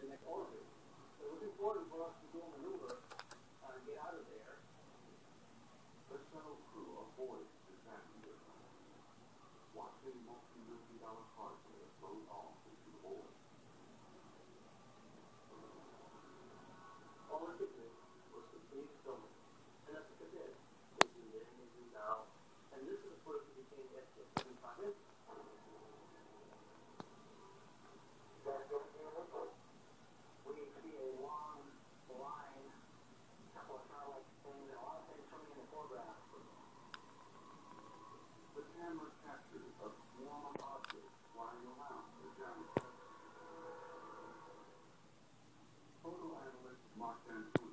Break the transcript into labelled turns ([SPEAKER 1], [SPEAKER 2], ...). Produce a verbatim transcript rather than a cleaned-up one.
[SPEAKER 1] The shuttle crew avoids disaster, watching multi-million dollar hardware float off into the void. All I could do was continue filming, and that's what I did. They zoomed in, they zoomed out, and this is the footage that became S K seventy-five inches. We see a long line, a couple of car-like things, and a lot of things coming in the foreground. The camera captured a swarm of objects flying around the giant. Photo analyst Mark Van